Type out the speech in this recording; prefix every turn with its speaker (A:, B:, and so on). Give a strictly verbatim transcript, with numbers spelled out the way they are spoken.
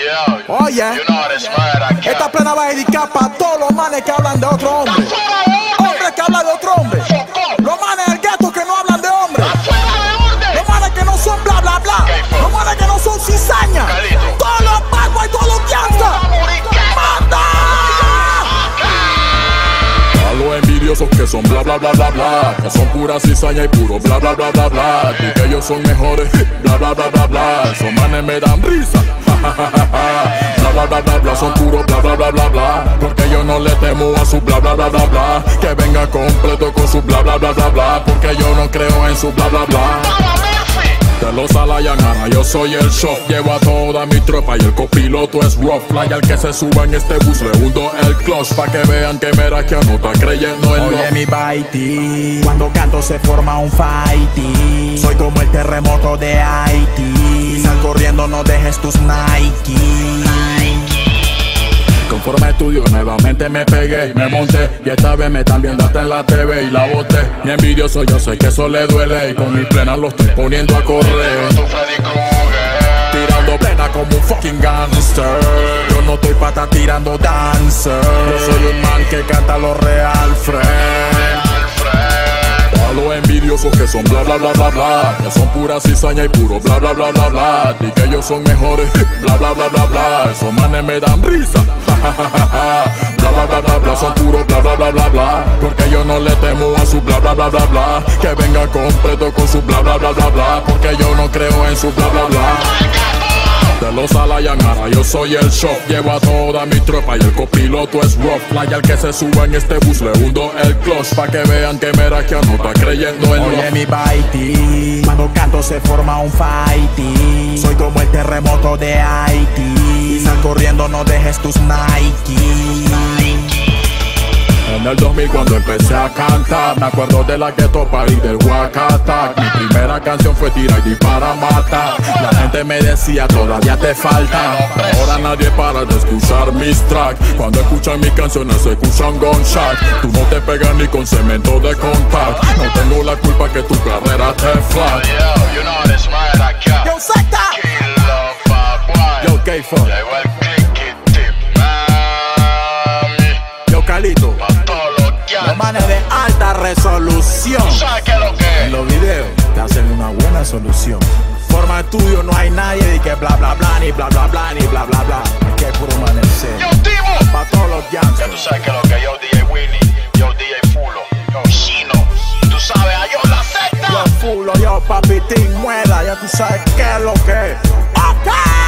A: Oye, esta plena va a dedicar para todos los manes que hablan de otro hombre. Hombres que hablan de otro hombre. Los manes del gueto que no hablan de hombre. Los manes que no son bla bla bla. Los manes que no son cizaña. Todos los pagos y todos los gangsters. ¡Manda!
B: A los envidiosos que son bla bla bla bla bla, que son pura cizaña y puro bla bla bla bla bla, y que ellos son mejores, bla bla bla bla bla, esos manes me dan risa, bla bla bla bla bla, son puro bla bla bla bla bla, porque yo no le temo a su bla bla bla bla bla, que venga completo con su bla bla bla bla bla, porque yo no creo en su bla bla bla. De los Alayanara, yo soy el show. Llevo a toda mi tropa y el copiloto es rough. Fly al que se suba en este bus, le hundo el clutch pa' que vean que mera que no está creyendo en
A: Oye, mi baiti, cuando canto se forma un fighty. Soy como el terremoto de Haití. Sal corriendo, no dejes tus Nike.
B: Conforme estudio nuevamente me pegué y me monté, y esta vez me están viendo hasta en la T V y la boté. Mi envidioso yo sé que eso le duele, y con mi plena lo estoy poniendo a correr. Tirando plena como un fucking gangster. Yo no estoy pa' estar tirando dancer. Yo soy un man que canta lo real, friend. A los envidiosos que son bla bla bla bla bla, que son pura cizaña y puro bla bla bla bla bla, y que ellos son mejores, bla bla bla bla bla, esos manes me dan risa, bla bla bla bla bla, son puro bla bla bla bla bla, porque yo no le temo a su bla bla bla bla bla, que venga completo con su bla bla bla bla bla, porque yo no creo en su bla bla bla. De los Alayanara, yo soy el show. Llevo a toda mi tropa y el copiloto es rough. Fly al que se suba en este bus, le hundo el clutch pa' que vean que mera que no está creyendo en
A: Oye, mi baiti, cuando canto se forma un fighty. Soy como el terremoto de Haití. Sal corriendo, no dejes tus Nike.
B: En el dos mil cuando empecé a cantar, me acuerdo de la Ghetto Party del Huacata. Mi primera canción fue Tira y para matar. La gente me decía todavía te falta. Ahora nadie para de escuchar mis tracks. Cuando escuchan mis canciones se escuchan gunshot. Tú no te pegas ni con cemento de contact. No tengo la culpa que tu carrera te flat.
A: Yo secta.
B: Yo K-Funk. Yo Calito.
A: Los manes de alta resolución. En los videos te hacen una buena solución. Forma estudio, no hay nadie de que bla bla bla, ni bla bla bla, ni bla bla bla. Es que es puro amanecer.
C: Yo Timo,
A: pa' todos los gangsters.
C: ya tú sabes que lo que yo D J Winnie, yo D J Fulo, yo Chino. Tú sabes, a yo la secta.
A: Yo Fulo, yo Papitín Muela, ya tú sabes qué es lo que es. Okay.